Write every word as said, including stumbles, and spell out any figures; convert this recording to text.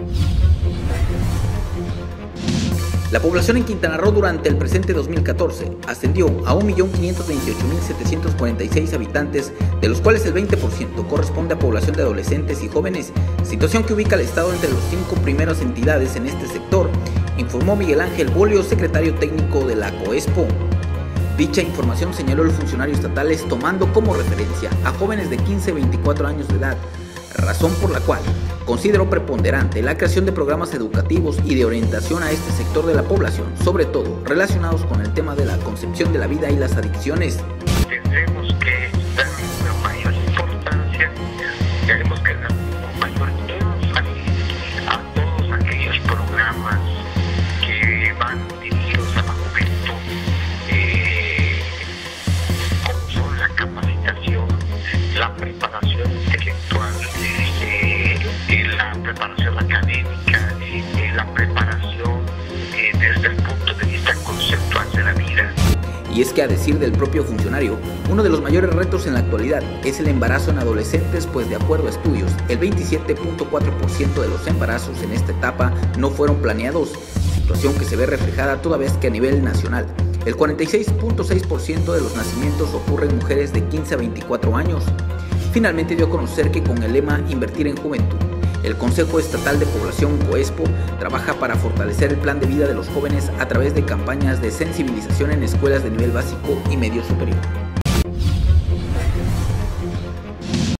La población en Quintana Roo durante el presente dos mil catorce ascendió a un millón quinientos veintiocho mil setecientos cuarenta y seis habitantes, de los cuales el veinte por ciento corresponde a población de adolescentes y jóvenes, situación que ubica al estado entre los cinco primeras entidades en este sector, informó Miguel Ángel Bolio, secretario técnico de la COESPO. Dicha información señaló el funcionario estatal tomando como referencia a jóvenes de quince a veinticuatro años de edad, razón por la cual consideró preponderante la creación de programas educativos y de orientación a este sector de la población, sobre todo relacionados con el tema de la concepción de la vida y las adicciones. Tendremos que dar una mayor importancia, tenemos que dar un mayor énfasis a todos aquellos programas que van dirigidos a la juventud, eh, como son la capacitación, la preparación intelectual, la preparación académica, eh, la preparación eh, desde el punto de vista conceptual de la vida. Y es que, a decir del propio funcionario, uno de los mayores retos en la actualidad es el embarazo en adolescentes, pues de acuerdo a estudios, el veintisiete punto cuatro por ciento de los embarazos en esta etapa no fueron planeados, situación que se ve reflejada toda vez que a nivel nacional el cuarenta y seis punto seis por ciento de los nacimientos ocurren en mujeres de quince a veinticuatro años. Finalmente dio a conocer que con el lema Invertir en Juventud, el Consejo Estatal de Población COESPO trabaja para fortalecer el plan de vida de los jóvenes a través de campañas de sensibilización en escuelas de nivel básico y medio superior.